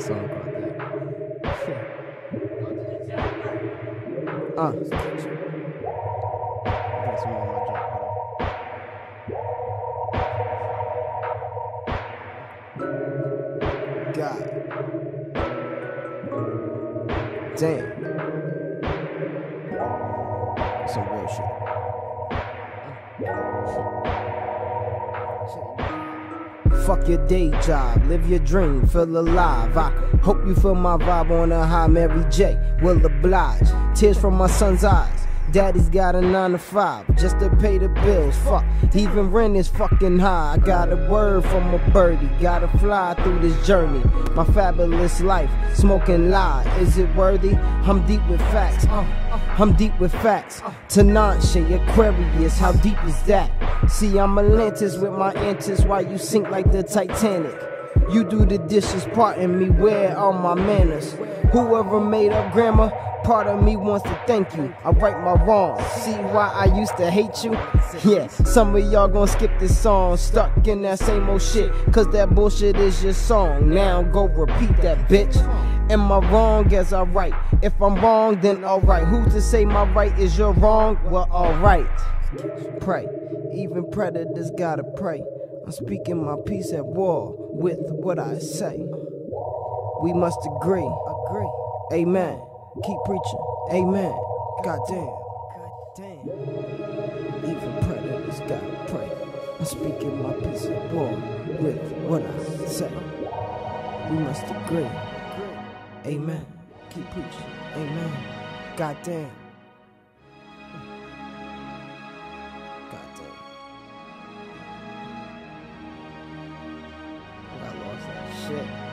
song called that. That's one of my junk. God. Damn. Some real shit. Fuck your day job, live your dream, feel alive. I hope you feel my vibe on a high. Mary J will oblige. Tears from my son's eyes. Daddy's got a 9 to 5 just to pay the bills. Fuck, even rent is fucking high. I got a word from a birdie, gotta fly through this journey. My fabulous life, smoking lie. Is it worthy? I'm deep with facts. I'm deep with facts. Tinashe, Aquarius, how deep is that? See, I'm Atlantis with my antics while you sink like the Titanic. You do the dishes, pardon me, where are my manners? Whoever made up grammar, part of me wants to thank you. I right my wrongs. See why I used to hate you? Yeah, some of y'all gonna skip this song, stuck in that same old shit, cause that bullshit is your song. Now go repeat that, bitch. Am I wrong as I write? If I'm wrong, then alright. Who's to say my right is your wrong? Well, alright. Pray, even predators gotta pray. I'm speaking my peace at war with what I say. We must agree. Amen. Keep preaching. Amen. Goddamn. Even predators gotta pray. I'm speaking my peace at war with what I say. We must agree. Amen. Keep preaching. Amen. Goddamn. Goddamn. I lost that shit.